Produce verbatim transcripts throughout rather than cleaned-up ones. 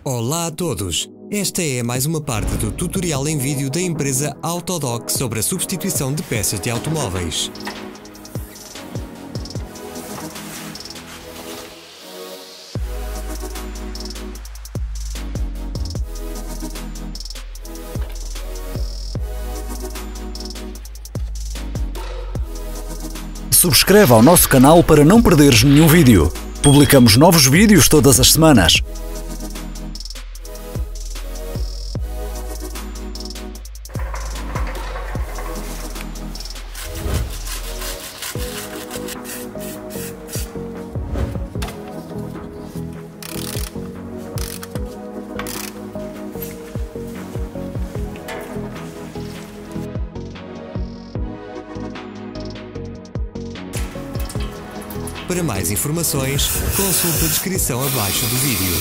Olá a todos! Esta é mais uma parte do tutorial em vídeo da empresa Autodoc sobre a substituição de peças de automóveis. Subscreva ao nosso canal para não perderes nenhum vídeo. Publicamos novos vídeos todas as semanas. Para mais informações, consulte a descrição abaixo do vídeo.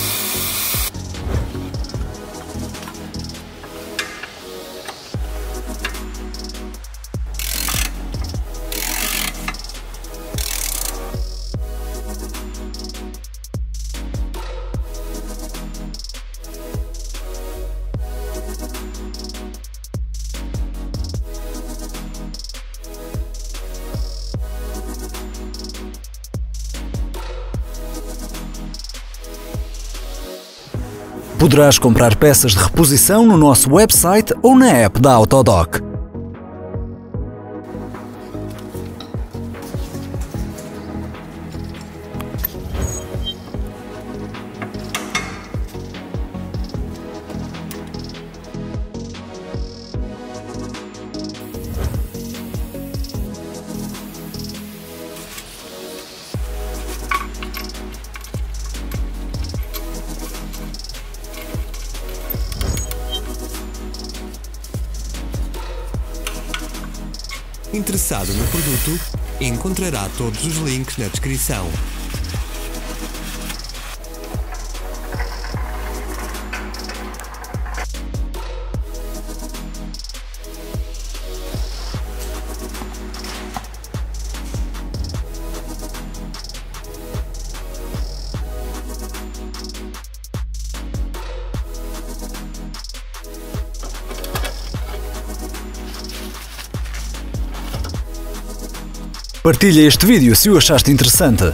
Poderás comprar peças de reposição no nosso website ou na app da Autodoc. Interessado no produto, encontrará todos os links na descrição. Partilha este vídeo se o achaste interessante.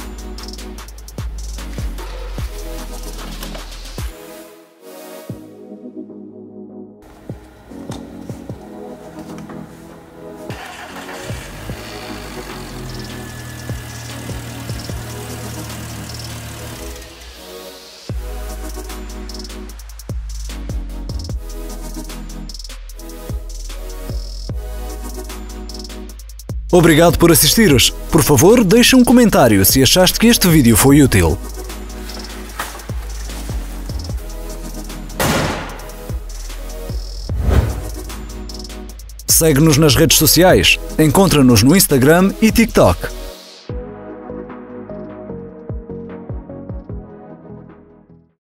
Obrigado por assistires. Por favor, deixa um comentário se achaste que este vídeo foi útil. Segue-nos nas redes sociais. Encontra-nos no Instagram e TikTok.